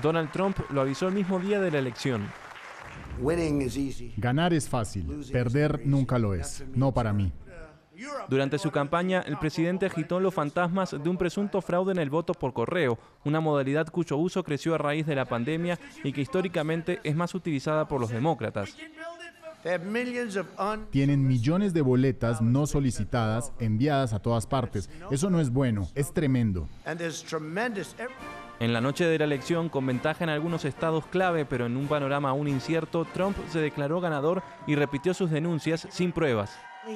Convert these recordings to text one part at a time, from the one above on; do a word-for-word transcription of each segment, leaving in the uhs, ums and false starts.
Donald Trump lo avisó el mismo día de la elección. Ganar es fácil, perder nunca lo es, no para mí. Durante su campaña, el presidente agitó los fantasmas de un presunto fraude en el voto por correo, una modalidad cuyo uso creció a raíz de la pandemia y que históricamente es más utilizada por los demócratas. Tienen millones de boletas no solicitadas enviadas a todas partes. Eso no es bueno, es tremendo. En la noche de la elección, con ventaja en algunos estados clave, pero en un panorama aún incierto, Trump se declaró ganador y repitió sus denuncias sin pruebas.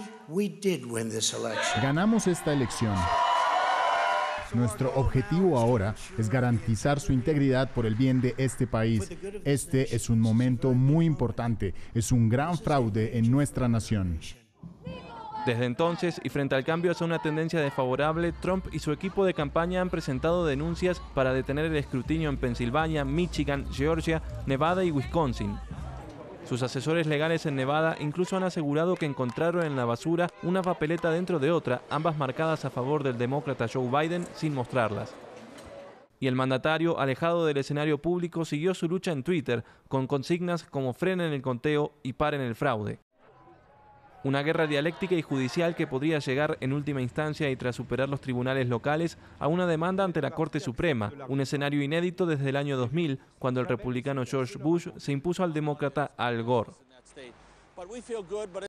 Ganamos esta elección. Nuestro objetivo ahora es garantizar su integridad por el bien de este país. Este es un momento muy importante. Es un gran fraude en nuestra nación. Desde entonces, y frente al cambio hacia una tendencia desfavorable, Trump y su equipo de campaña han presentado denuncias para detener el escrutinio en Pensilvania, Michigan, Georgia, Nevada y Wisconsin. Sus asesores legales en Nevada incluso han asegurado que encontraron en la basura una papeleta dentro de otra, ambas marcadas a favor del demócrata Joe Biden sin mostrarlas. Y el mandatario, alejado del escenario público, siguió su lucha en Twitter con consignas como frenen el conteo y paren el fraude. Una guerra dialéctica y judicial que podría llegar en última instancia y tras superar los tribunales locales a una demanda ante la Corte Suprema, un escenario inédito desde el año dos mil, cuando el republicano George Bush se impuso al demócrata Al Gore.